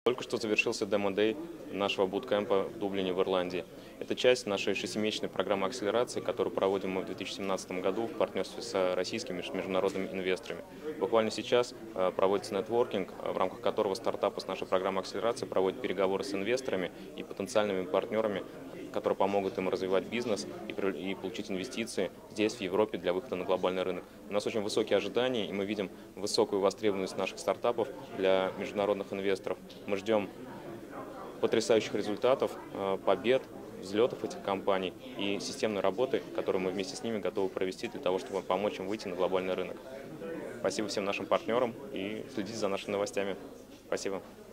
Только что завершился демо-дэй нашего буткемпа в Дублине, в Ирландии. Это часть нашей 6-месячной программы акселерации, которую проводим мы в 2017 году в партнерстве с российскими международными инвесторами. Буквально сейчас проводится нетворкинг, в рамках которого стартапы с нашей программы акселерации проводят переговоры с инвесторами и потенциальными партнерами, которые помогут им развивать бизнес и получить инвестиции здесь, в Европе, для выхода на глобальный рынок. У нас очень высокие ожидания, и мы видим высокую востребованность наших стартапов для международных инвесторов. Мы ждем потрясающих результатов, побед, взлетов этих компаний и системной работы, которую мы вместе с ними готовы провести для того, чтобы помочь им выйти на глобальный рынок. Спасибо всем нашим партнерам и следите за нашими новостями. Спасибо.